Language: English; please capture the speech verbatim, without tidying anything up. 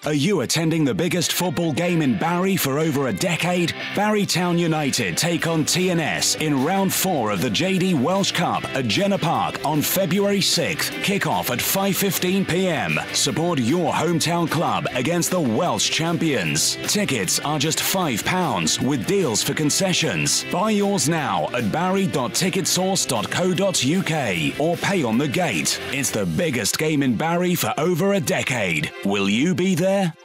Are you attending the biggest football game in Barry for over a decade? Barry Town United take on T N S in round four of the J D Welsh Cup at Jenner Park on February sixth. Kick-off at five fifteen p m. Support your hometown club against the Welsh champions. Tickets are just five pounds with deals for concessions. Buy yours now at barry dot ticketsource dot co dot u k or pay on the gate. It's the biggest game in Barry for over a decade. Will you be there?